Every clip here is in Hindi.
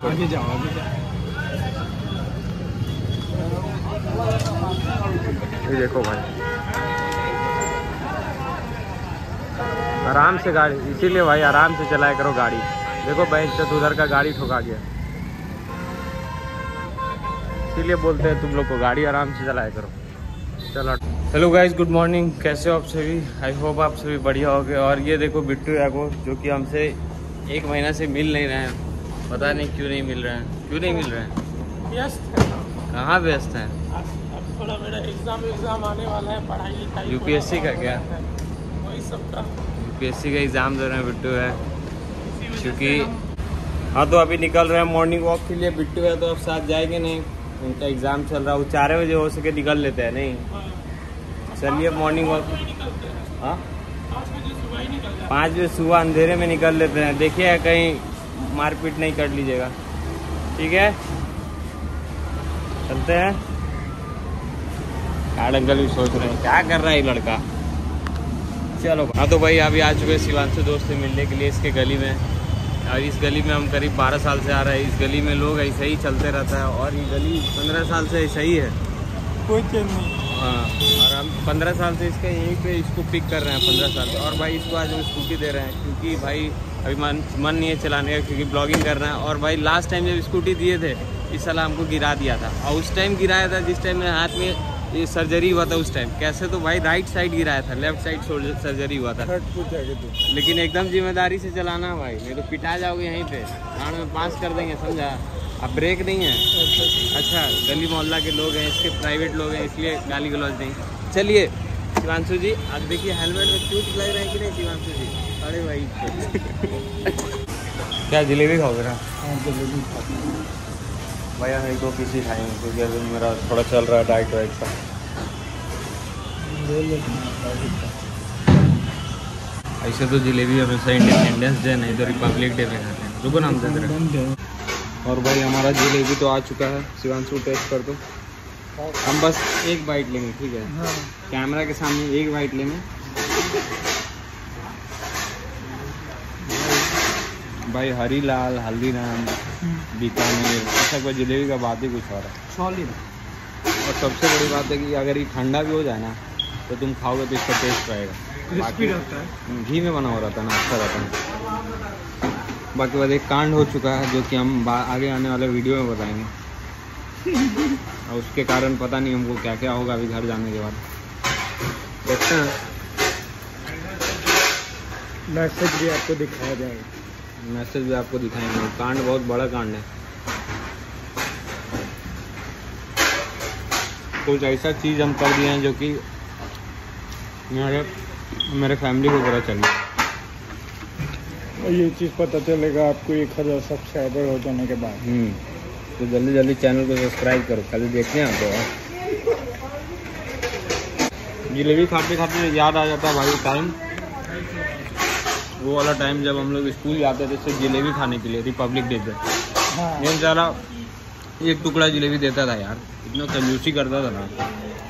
आगे जाओ आगे जाओ। ये देखो भाई, आराम से गाड़ी, इसीलिए भाई आराम से चलाया करो गाड़ी। देखो भाई तो उधर का गाड़ी ठोका गया, इसीलिए बोलते हैं तुम लोग को गाड़ी आराम से चलाया करो। चलो हेलो गाइस, गुड मॉर्निंग, कैसे हो आप सभी? आई होप आप सभी बढ़िया हो गए। और ये देखो बिट्टू याको, जो कि हमसे 1 महीना से मिल नहीं रहे हैं, पता नहीं क्यों नहीं मिल रहे हैं। क्यों नहीं मिल रहे हैं? व्यस्त है। कहाँ व्यस्त हैं? अब थोड़ा मेरा एग्जाम आने वाला है, पढ़ाई लिखाई यूपीएससी का क्या? वही सब का। यूपीएससी का एग्ज़ाम दे रहे हैं बिट्टू है, क्योंकि हाँ तो अभी निकल रहे हैं मॉर्निंग वॉक के लिए। बिट्टू है तो अब साथ जाएंगे नहीं, उनका एग्ज़ाम चल रहा है। वो 4 बजे हो सके निकल लेते हैं। नहीं चलिए मॉर्निंग वॉक। हाँ 5 बजे सुबह अंधेरे में निकल लेते हैं। देखिए कहीं मारपीट नहीं कर लीजिएगा, ठीक है? चलते हैं। काड़ अंकल भी सोच रहे हैं क्या कर रहा है ये लड़का। चलो हाँ तो भाई अभी आ चुके हैं शिवांशु दोस्त से मिलने के लिए इसके गली में। और इस गली में हम करीब 12 साल से आ रहे हैं। इस गली में लोग ऐसे ही चलते रहता है और ये गली 15 साल से ऐसा ही है, कोई चेंज नहीं। हाँ, और हम 15 साल से इसके यहीं पे इसको पिक कर रहे हैं 15 साल से। और भाई इसको आज हम स्कूटी दे रहे हैं क्योंकि भाई अभी मन नहीं है चलाने का, क्योंकि ब्लॉगिंग कर रहे हैं। और भाई लास्ट टाइम जब स्कूटी दिए थे इस साल हमको गिरा दिया था, और उस टाइम गिराया था जिस टाइम मेरे हाथ में ये सर्जरी हुआ था। उस टाइम कैसे तो भाई राइट साइड गिराया था, लेफ्ट साइड सर्जरी हुआ था। लेकिन एकदम जिम्मेदारी से चलाना भाई, नहीं तो पिटा जाओगे यहीं पे, गाड़ में पास कर देंगे, समझा? अब ब्रेक नहीं है। अच्छा गली मोहल्ला के लोग हैं, इसके प्राइवेट लोग हैं, इसलिए गाली गलौज नहीं। चलिए शिवांशु जी, अब देखिए हेलमेट में क्यूट लग रहे हैं कि नहीं शिवांशु जी? अरे भाई क्या जलेबी खाओगे ना? हाँ जलेबी खाते भाई हम 1-2 पीस ही खाएंगे क्योंकि अभी मेरा थोड़ा चल रहा है डाइट वाइट का। ऐसे तो जलेबी हमेशा इंडिपेंडेंस डे नहीं तो रिपब्लिक डे में खाते हैं। रुको नाम दे रहे। और भाई हमारा जलेबी तो आ चुका है। शिवांशु टेस्ट कर दो। हम बस 1 बाइट लेंगे, ठीक है? हाँ। कैमरा के सामने 1 बाइट लेंगे। भाई हरी लाल, हल्दीराम, बीकानेर, ऐसा कोई जलेबी का बात ही कुछ और है। सॉलिड। और सबसे बड़ी बात है कि अगर ये ठंडा भी हो जाए ना तो तुम खाओगे तो इसका टेस्ट रहेगा। क्रिस्पी रहता है, घी में बना हो रहता है ना, अच्छा रहता है। बाकी बाद एक कांड हो चुका है जो कि हम आगे आने वाले वीडियो में बताएंगे। और उसके कारण पता नहीं हमको क्या क्या होगा अभी घर जाने के बाद, देखते हैं। मैसेज भी आपको दिखाया जाएगा। मैसेज भी आपको दिखाएंगे। कांड बहुत बड़ा कांड है। कुछ ऐसा चीज़ हम कर दिए हैं जो कि मेरे फैमिली को पता चल गया। ये चीज़ पता चलेगा आपको 1000 सब्सक्राइबर हो जाने के बाद। तो जल्दी जल्दी चैनल को सब्सक्राइब करो, खाली देखते हैं आपको। जलेबी खाते खाते याद आ जाता है भाई टाइम, वो वाला टाइम जब हम लोग स्कूल जाते थे सिर्फ जलेबी खाने के लिए, रिपब्लिक डे पे। हाँ। ये बेचारा 1 टुकड़ा जलेबी देता था यार, इतना कंजूसी करता था ना।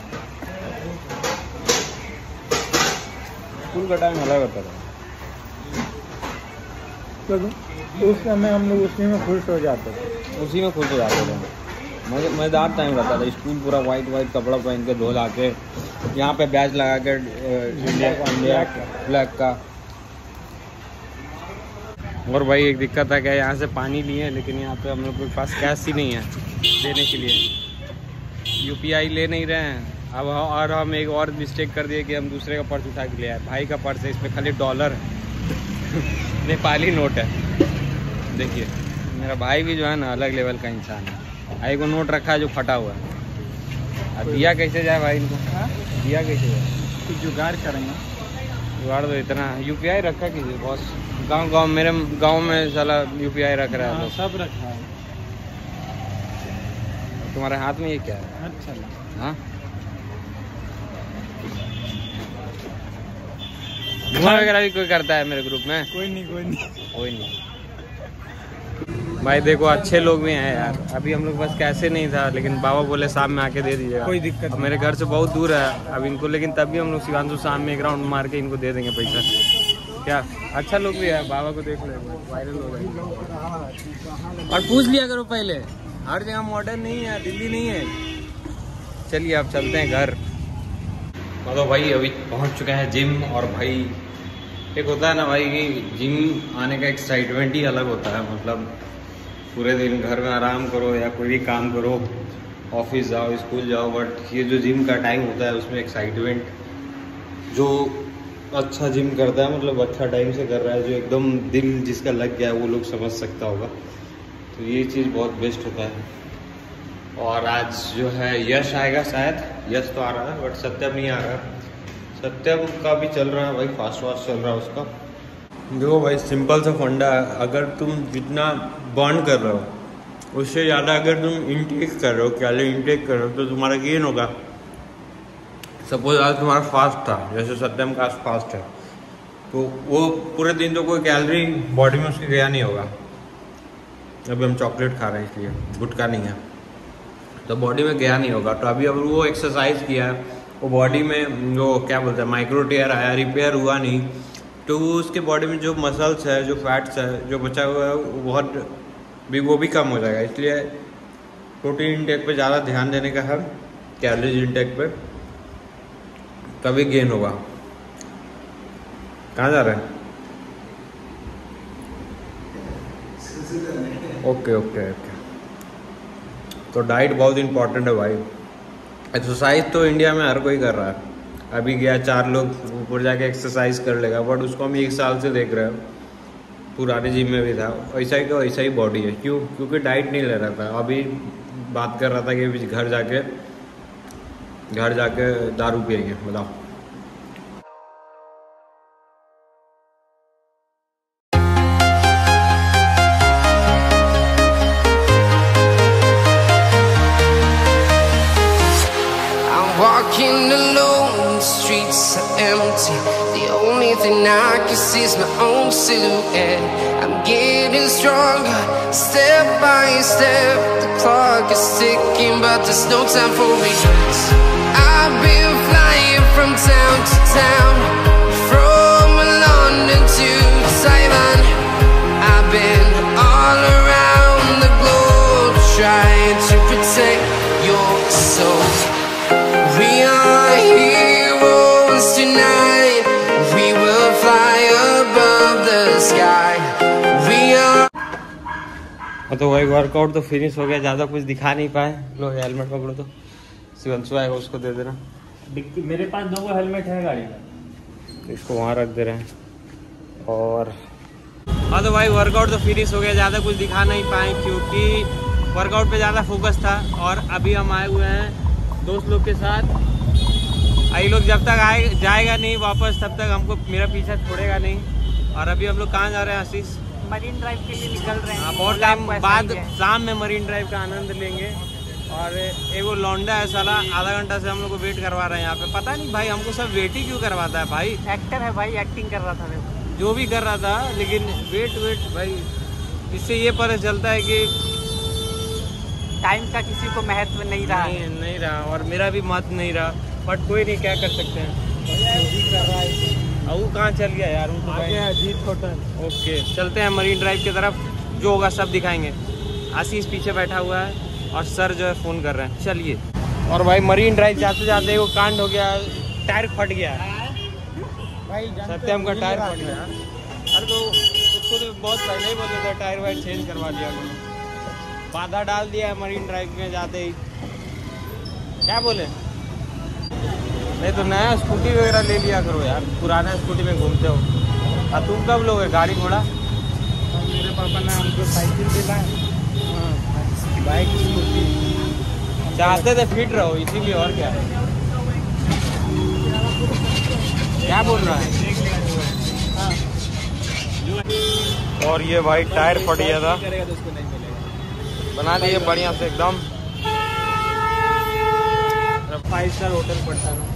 स्कूल का टाइम अलग होता था। तो उस समय हम लोग उसी में खुश हो जाते थे। उसी में खुश हो जाते थे। मज़ेदार टाइम रहता था। स्कूल पूरा वाइट कपड़ा पहन के धो ला के, यहाँ पे बैच लगा के इंडिया फ्लैग का। और भाई एक दिक्कत है क्या, यहाँ से पानी लिए लेकिन यहाँ पे हम लोग के पास कैश ही नहीं है देने के लिए। यूपीआई ले नहीं रहे हैं अब। और हम एक और मिस्टेक कर दिए कि हम दूसरे का पर्स उठा के ले आए। भाई का पर्स है, इसमें खाली डॉलर है नेपाली नोट है। देखिए मेरा भाई भी जो है ना अलग लेवल का इंसान है। भाई को नोट रखा है जो फटा हुआ है। अब दिया कैसे जाए भाई इनको? दिया कैसे जाए? कुछ जुगाड़ करेंगे। जुगाड़ दो। इतना यूपीआई रखा कीजिए बॉस। गांव मेरे गांव में साला यूपीआई रख रहा है। सब रखा है। तुम्हारे हाथ में ये क्या है? अच्छा। हाँ धुआं वगैरह भी कोई करता है मेरे ग्रुप में? कोई नहीं। भाई देखो अच्छे लोग भी हैं यार। अभी हम लोग बस कैसे नहीं था, लेकिन बाबा बोले शाम में आके दे दीजिएगा। कोई दिक्कत नहीं। मेरे घर से बहुत दूर है अब इनको, लेकिन तब भी हम लोग शिवांशु शाम में 1 राउंड मार के इनको दे देंगे पैसा। क्या अच्छा लुक भी है, बाबा को देख लो, वायरल हो गया। और पूछ लिया करो पहले, हर जगह मॉडर्न नहीं है, दिल्ली नहीं है। चलिए अब चलते हैं घर। तो भाई अभी पहुंच चुके हैं जिम। और भाई एक होता है ना भाई कि जिम आने का एक्साइटमेंट ही अलग होता है। मतलब पूरे दिन घर में आराम करो या कोई भी काम करो, ऑफिस जाओ, स्कूल जाओ, बट ये जो जिम का टाइम होता है उसमें एक्साइटमेंट, जो अच्छा जिम करता है, मतलब अच्छा टाइम से कर रहा है, जो एकदम दिल जिसका लग गया है वो लोग समझ सकता होगा। तो ये चीज़ बहुत बेस्ट होता है। और आज जो है यश आएगा शायद, यश तो आ रहा है बट सत्यम नहीं आ रहा। सत्यम का भी चल रहा है भाई, फास्ट चल रहा है उसका। देखो भाई सिंपल सा फंडा है, अगर तुम जितना बर्न कर रहे हो उससे ज़्यादा अगर तुम इनटेक कर रहे हो, कैलोरी इनटेक कर रहे हो, तो तुम्हारा गेन होगा। सपोज आज तुम्हारा फास्ट था, जैसे सत्यम का आज फास्ट है, तो वो पूरे दिन तो कोई कैलोरी बॉडी में उसके गया नहीं होगा। अभी हम चॉकलेट खा रहे हैं इसलिए, गुटखा नहीं है, तो बॉडी में गया नहीं होगा। तो अभी अगर वो एक्सरसाइज किया है, वो बॉडी में जो क्या बोलते हैं माइक्रो टेयर आया, रिपेयर हुआ नहीं, तो उसके बॉडी में जो मसल्स है, जो फैट्स है, जो बचा हुआ है, वो भी कम हो जाएगा। इसलिए प्रोटीन इंटेक पे ज़्यादा ध्यान देने का है, कैलोरीज इंटेक पे, तभी गेन होगा। कहाँ जा रहे हैं? Okay okay okay. तो डाइट बहुत इंपॉर्टेंट है भाई। एक्सरसाइज तो इंडिया में हर कोई कर रहा है। अभी गया 4 लोग ऊपर जाके एक्सरसाइज कर लेगा, बट उसको हम 1 साल से देख रहे हैं, पुराने जिम में भी था वैसा ही का वैसा ही बॉडी है। क्यों? क्योंकि डाइट नहीं ले रहा था। अभी बात कर रहा था कि घर जाके दारू पिएंगे। बताओ। Walking alone, the streets are empty. The only thing I can see is my own silhouette. I'm getting stronger, step by step. The clock is ticking, but there's no time for regrets. I've been flying from town to town, from London to Taiwan. I've been all around the globe, trying to protect your soul. We are heroes tonight. We will fly above the sky. We are. तो भाई वर्कआउट तो फिनिश हो गया, ज़्यादा कुछ दिखा नहीं पाए। लो हेलमेट पकड़ो, तो शिवंशु आएगा उसको दे देना। मेरे पास 2 हेलमेट है गाड़ी का, इसको वहाँ रख दे रहे हैं। और हाँ तो भाई वर्कआउट तो फिनिश हो गया, ज़्यादा कुछ दिखा नहीं पाए क्योंकि वर्कआउट पे ज़्यादा फोकस था। और अभी हम आए हुए हैं दोस्त लोग के साथ। आई लोग जब तक जाएगा नहीं वापस, तब तक हमको मेरा पीछा छोड़ेगा नहीं। और अभी हम लोग कहाँ जा रहे हैं आशीष? मरीन ड्राइव के लिए निकल रहे हैं। बहुत टाइम बाद शाम में मरीन ड्राइव का आनंद लेंगे। और एक वो लौंडा है साला, आधा घंटा से हम लोग को वेट करवा रहे हैं यहाँ पे। पता नहीं भाई हमको सब वेट ही क्यों करवाता है भाई। एक्टर है भाई, एक्टिंग कर रहा था मैं, जो भी कर रहा था, लेकिन वेट भाई, इससे ये पता चलता है कि टाइम का किसी को महत्व नहीं रहा। नहीं रहा, और मेरा भी महत्व नहीं रहा। बट कोई नहीं, क्या कर सकते हैं। वो कहाँ चल गया यार? वो तो भाई अजीत होटल। ओके, चलते हैं मरीन ड्राइव की तरफ, जो होगा सब दिखाएंगे। आशीष पीछे बैठा हुआ है और सर जो है फ़ोन कर रहे हैं। चलिए। और भाई मरीन ड्राइव जाते जाते वो कांड हो गया, टायर फट गया भाई। सत्यम का टायर फट गया। अरे तो उसको तो बहुत पहले ही बोले थे टायर वायर चेंज करवा दिया करो। बाधा डाल दिया है मरीन ड्राइव में जाते ही। क्या बोले? नहीं तो नया स्कूटी वगैरह ले लिया करो यार, पुराना स्कूटी में घूमते हो। और तुम कब लोगे गाड़ी घोड़ा? मेरे पापा ने हमको साइकिल दिलाया, बाइक स्कूटी। चाहते थे फिट रहो इसीलिए, और क्या है। क्या बोल रहा है? और ये भाई टायर फट गया था, बना दिए बढ़िया से एकदम। 5 स्टार होटल पड़ता है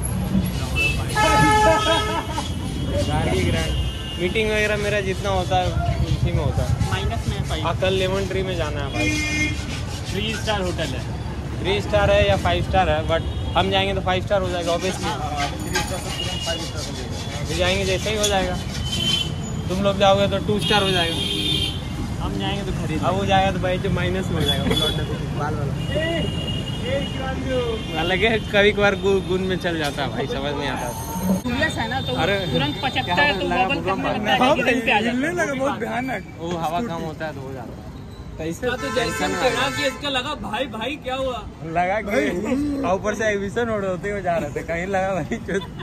गाड़ी ग्रैंड। मीटिंग वगैरह मेरा जितना होता है उसी में होता है। माइनस में 5। कल लेमन ट्री में जाना है भाई। 3 स्टार होटल है। 3 स्टार है या 5 स्टार है, बट हम जाएंगे तो 5 स्टार हो जाएगा ऑब्वियसली। 3 स्टार से तुरंत 5 स्टार हो जाएगा। फिर जाएंगे जैसे ही हो जाएगा। तुम लोग जाओगे तो 2 स्टार हो जाएगा, हम जाएंगे तो खरीद, अब वो जाएगा तो भाई जो माइनस में हो जाएगा बाल वाला। अलग है, कभी कभार गुण में चल जाता है भाई, समझ नहीं आता है ना, तो अरे तुरंत पचकता है तो बबल करने लगता है कि गिरने पे आ जाता है। लगा बहुत भयानक, वो हवा कम होता है तो हो जाता है। तो जैसे चढ़ा कि इसका लगा भाई भाई क्या हुआ, लगा कि ऊपर से एग्जिबिशन होते हुए जा रहे थे, कहीं लगा भाई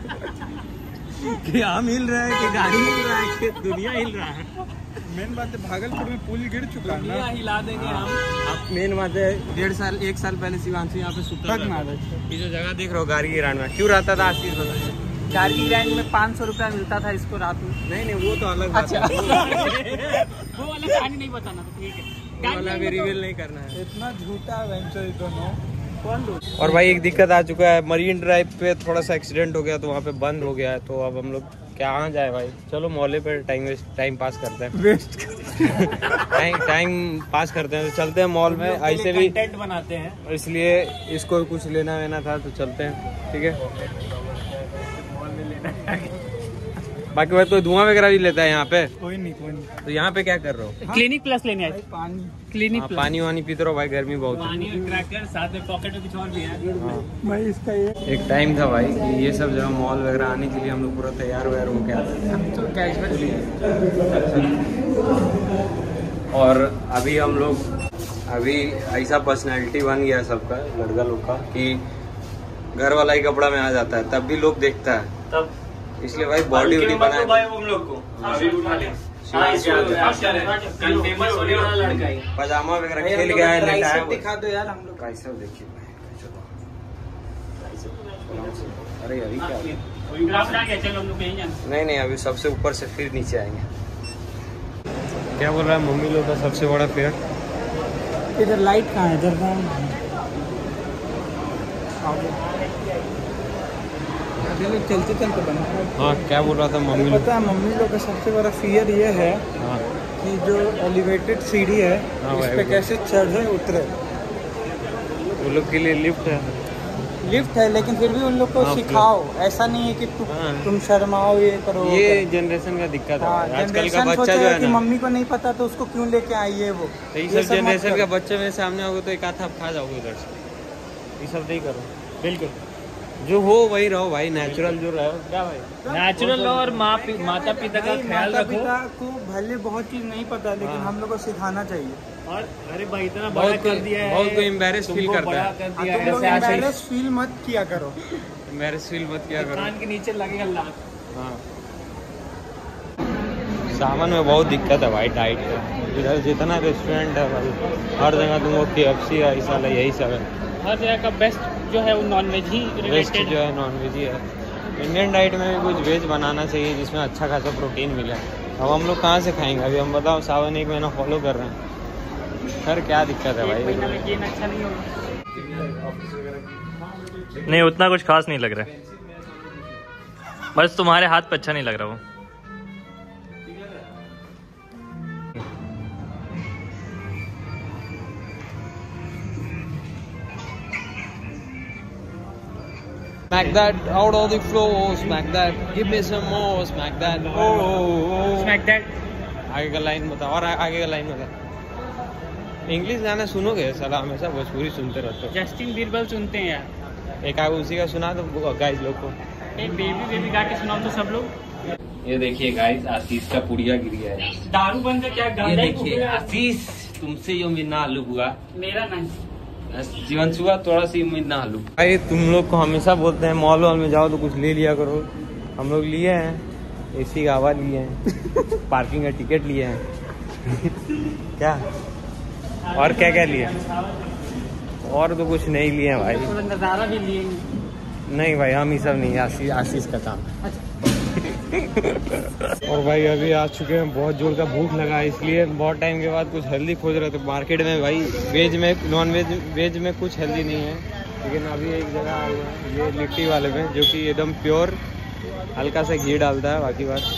कि हम हिल रहे हैं कि गाड़ी हिल रहा है कि दुनिया हिल रहा है। मेन बात है भागलपुर में पुल गिर चुका है दुनिया ना। हिला देंगे हम। अब मेन बात है 1 साल पहले शिवांशु यहाँ पे सुता तक ना ये जो जगह देख रहे हो गाड़ी गिरान में, क्यों रहता था आशीष बताइए। गाड़ी रैंक में 500 रुपया मिलता था इसको रात में। नहीं वो तो अलग बात है, वो वाला कहानी नहीं बताना तो ठीक है, वो वाला भी रिवील नहीं करना है। इतना झूठा वेंचर दोनों। और भाई एक दिक्कत आ चुका है, मरीन ड्राइव पे थोड़ा सा एक्सीडेंट हो गया तो वहाँ पे बंद हो गया है, तो अब हम लोग कहाँ जाए भाई, चलो मॉले पे टाइम पास करते हैं, टाइम पास करते हैं, तो चलते हैं मॉल में, ऐसे भी कंटेंट बनाते हैं। इसलिए इसको कुछ लेना वेना था तो चलते हैं, ठीक है। बाकी भाई कोई धुआं वगैरह भी लेता है यहाँ पे, कोई नहीं तो यहाँ पे क्या कर रहे हो? क्लिनिक प्लस लेने आए, पानी। Clinic plus. पानी वानी पीते रहो भाई, गर्मी बहुत है। पानी और क्रैकर साथ में पॉकेट में कुछ और भी है। भाई इसका ये एक टाइम था भाई कि ये सब जगह मॉल वगैरह आने के लिए हम लोग पूरा तैयार वैयार होके आते थे, तो कैजुअल। और अभी हम लोग ऐसा पर्सनैलिटी बन गया सबका, लड़का लोग का, कि घर वाला ही कपड़ा में आ जाता है तब भी लोग देखता है, तब इसलिए भाई बॉडी वॉडी बनाए भाई हम लोग को पजामा वगैरह खेल गया है, लेटा है। दिखा दो यार हम लोग। कैसे देखिए भाई, अरे अभी क्या चलो हम लोग कहीं जाना। नहीं अभी सबसे ऊपर से फिर नीचे आएंगे। क्या बोल रहा है मम्मी लोग का सबसे बड़ा पेड़? इधर लाइट कहाँ है? इधर कहाँ है? चलते चलते बना। हाँ क्या बोल रहा था मम्मी लोग? पता है मम्मी लोग का सबसे बड़ा फियर ये है हाँ कि जो एलिवेटेड सीढ़ी है हाँ इस भाई, पे कैसे चढ़े उतरे। वो लोग के लिए लिफ्ट है। लिफ्ट है लेकिन फिर भी उन लोग को हाँ, सिखाओ, ऐसा नहीं है कि तुम शर्माओ ये करो। ये जनरेशन का दिक्कत है, हाँ, आजकल का जनरेशन बच्चा सोचेगा जो है कि ना, मम्मी को नहीं पता तो उसको क्यों लेके आई है वो। तो ये सब जनरेशन का बच्चे मेरे सामने होगे तो एक आध आप खा जाओगे उधर से। ये सब नहीं करो, बिल्कुल जो हो वही रहो भाई, नेचुरल जो रहो। क्या भाई नेचुरल और माता पिता का ख्याल माता रखो। पिता को भले बहुत चीज नहीं पता लेकिन हाँ। हम लोग को सिखाना चाहिए। और अरे भाई इतना बड़ा बहुत कर दिया है, बहुत कोई एम्बेरस फील तुमको करता बड़ा है। कर तुम दिया है, लोग ऐसे ऐसे embarrass फील मत किया करो। एम्बेरस फील मत किया करो। कान के नीचे लगेगा लात। हाँ सामान में बहुत दिक्कत है भाई, डाइट का। इधर जितना रेस्टोरेंट है भाई, हर जगह तुमको KFC है, ऐसा यही सब है। हर जगह का बेस्ट जो है वो नॉनवेज ही वेस्ट रिलेटेड जो है नॉन-वेज ही है। इंडियन डाइट में भी कुछ वेज बनाना चाहिए जिसमें अच्छा खासा प्रोटीन मिले। अब हम लोग कहाँ से खाएंगे? अभी हम बताओ सावन 1 महीना फॉलो कर रहे हैं, सर क्या दिक्कत है भाई? महीना में गेन अच्छा नहीं होगा। नहीं उतना कुछ खास नहीं लग रहा है, बस तुम्हारे हाथ पे अच्छा नहीं लग रहा वो। Smack that out of the floor, smack that, give me some more, smack that, oh. Smack that. आगे का लाइन बता, और आगे का लाइन बता। इंग्लिश गाना सुनोगे साला? हमेशा भोजपुरी सुनते रहते हो। जस्टिन बीरबल सुनते हैं यार। एक आगे उसी का सुना दो गाइस लोग को। एक बेबी बेबी गा के सुनाओ तो सब लोग। ये देखिए गाइस, आशीष का पुड़िया गिर गया है। दारू बंद है क्या? ये गांजा ही देखिए फूकेगा। आशीष, तुमसे ये उम्मीद ना आलू हुआ, मेरा नहीं। जीवन सुबह थोड़ा सी उम्मीद ना आलू। भाई तुम लोग को हमेशा बोलते हैं मॉल वॉल में जाओ तो कुछ ले लिया करो। हम लोग लिए हैं, AC का हवा लिए हैं, पार्किंग का टिकट लिए हैं। क्या और क्या क्या लिए? और तो कुछ नहीं लिए हैं भाई। थोड़ा नज़ारा भी लिए। नहीं भाई हम ये सब नहीं, आशीष का काम। और भाई अभी आ चुके हैं, बहुत जोर का भूख लगा है, इसलिए बहुत टाइम के बाद कुछ हेल्दी खोज रहे थे मार्केट में भाई। वेज में नॉन वेज में कुछ हेल्दी नहीं है, लेकिन अभी एक जगह आ गया है, ये लिट्टी वाले में, जो कि एकदम प्योर, हल्का सा घी डालता है, बाकी बात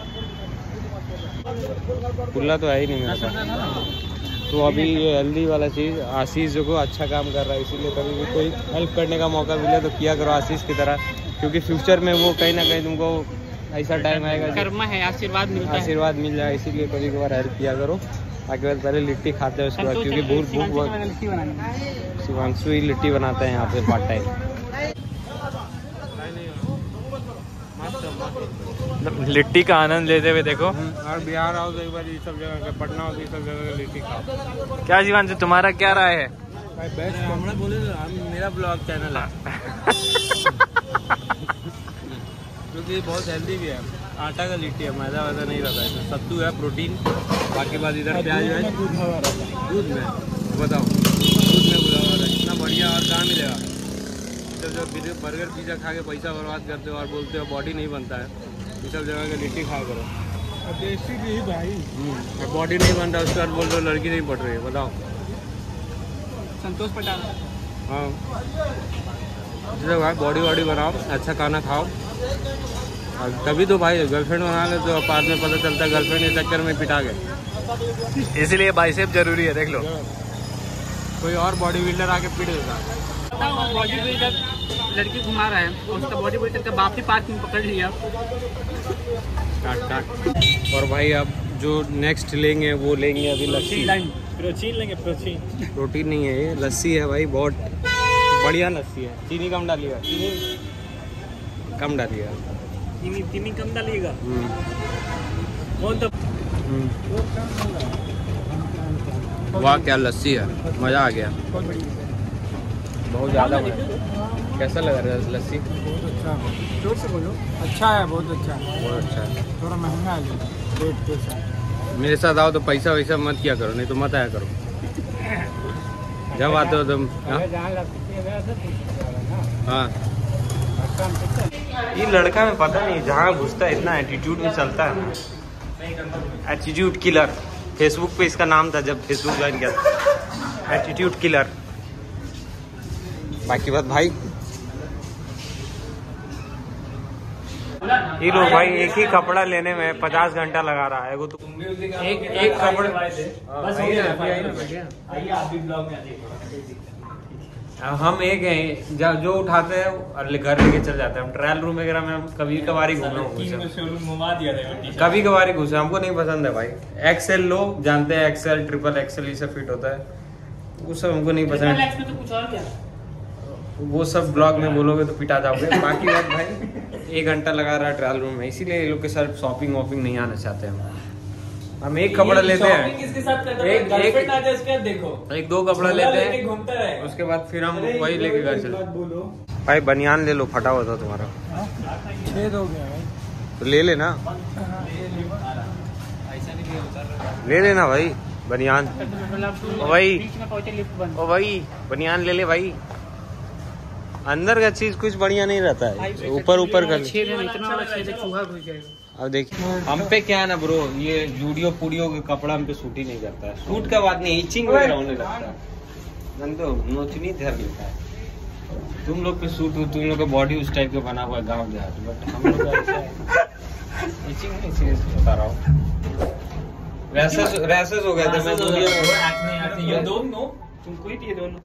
खुला तो है ही नहीं मेरे पास। तो अभी ये हेल्दी वाला चीज़ आशीष जो को अच्छा काम कर रहा है, इसीलिए कभी भी कोई हेल्प करने का मौका मिले तो किया करो आशीष की तरह, क्योंकि फ्यूचर में वो कहीं ना कहीं तुमको ऐसा टाइम आएगा कर्मा है, आशीर्वाद मिलता है। आशीर्वाद मिल जाए, इसीलिए कभी कभार हेल्प किया करो। बाकी बाद पहले लिट्टी खाते हैं उसके बाद, क्योंकि भूख बहुत। शिवांशु ही लिट्टी बनाते हैं यहाँ पे पार्ट टाइम। लिट्टी का आनंद लेते हुए देखो। और बिहार आओ तो एक बार ये सब जगह, पटना हो तो ये सब जगह लिट्टी खाओ। क्या शिवांशु तुम्हारा क्या राय है? भाई बेस्ट हमने बोले मेरा ब्लॉग चैनल है क्योंकि बहुत हेल्दी भी है। आटा का लिट्टी है, मैदा वैदा नहीं रहता है, सत्तू है, प्रोटीन। बाकी बाद इधर प्याज है दूध में, बताओ दूध में गुदा हुआ है, इतना बढ़िया। और कहाँ मिलेगा? जब बर्गर पिज्जा खा के पैसा बर्बाद करते हो और बोलते हो बॉडी नहीं बनता है, ये सब जगह का लिट्टी खा करो। देसी भी भाई, बॉडी नहीं बन रहा उसके बाद बोल रहे हो लड़की नहीं पड़ रही है, बताओ। संतोष पटाल। हाँ जैसे भाई बॉडी वॉडी बनाओ, अच्छा खाना खाओ, और तभी तो भाई गर्लफ्रेंड बना ले तो बाद में पता चलता है गर्लफ्रेंड के चक्कर में पिटा गए। इसीलिए बाइसेप जरूरी है, देख लो। कोई और बॉडी बिल्डर आके पीट देता। बॉडी बिल्डर लड़की घुमा रहा है और उसका बॉडी बिल्डर का बाप ही पार्किंग पकड़ लिया। काट। और भाई अब जो नेक्स्ट लेंगे वो लेंगे अभी लस्सी। प्रोटीन लेंगे, प्रोटीन नहीं है ये, लस्सी है भाई, बहुत बढ़िया लस्सी है। चीनी कम डालिएगा, चीनी कम डालिएगा, चीनी कम डालिएगा। वाह क्या लस्सी है, मज़ा आ गया, बहुत ज़्यादा। कैसा लग रहा है लस्सी? जोर से बोलो। अच्छा है, बहुत अच्छा है, बहुत अच्छा है। थोड़ा महंगा है रेट के साथ। मेरे साथ आओ तो पैसा वैसा मत किया करो, नहीं तो मत आया करो। जब आते हो तुम। हाँ ये लड़का में पता नहीं जहाँ घुसता है इतना एटीट्यूड में चलता है, एटीट्यूड किलर। फेसबुक पे इसका नाम था जब फेसबुक ज्वाइन किया था, एटीट्यूड किलर। बाकी बात भाई, ये लोग भाई एक ही कपड़ा लेने में 50 घंटा लगा रहा है। तो एक कपड़े हम एक हैं जो उठाते हैं और घर लेके चल जाते हैं। हम ट्रायल रूम वगैरह में हम कभी कभार ही कभी कभार ही घुसे, हमको नहीं पसंद है भाई। एक्सेल लो, जानते हैं एक्सेल, ट्रिपल एक्सेल ये सब फिट होता है, वो सब हमको नहीं पसंद। वो सब ब्लॉग में बोलोगे तो पिटा जाओगे। बाकी बात भाई 1 घंटा लगा रहा है ट्रायल रूम में, इसीलिए ये लोग के साथ शॉपिंग वॉपिंग नहीं आना चाहते हम एक कपड़ा लेते हैं, एक दो कपड़ा लेते हैं, उसके बाद फिर हम वही लेके घर चलते। भाई बनियान ले लो, फटा हुआ था तुम्हारा, छेद हो गया भाई, तो ले लेना, ले लेना भाई बनियान। ओ भाई बनियान ले ले भाई, अंदर का चीज कुछ बढ़िया नहीं रहता है, ऊपर ऊपर का। अब देखिए हम पे क्या है ना ब्रो, ये जूडियो पूडियो का कपड़ा हम पे सूट ही नहीं करता है। सूट का बात नहीं, इचिंग वगैरह होने लगता है, मन तो नोचनी धर लेता है। तुम लोग पे सूट हो, तुम लोग का बॉडी उस टाइप का बना हुआ है गाँव देहात, बट हम लोग का ऐसा है इचिंग नहीं, सीरियस बता रहा हूँ। रैसेस हो गए थे, मैं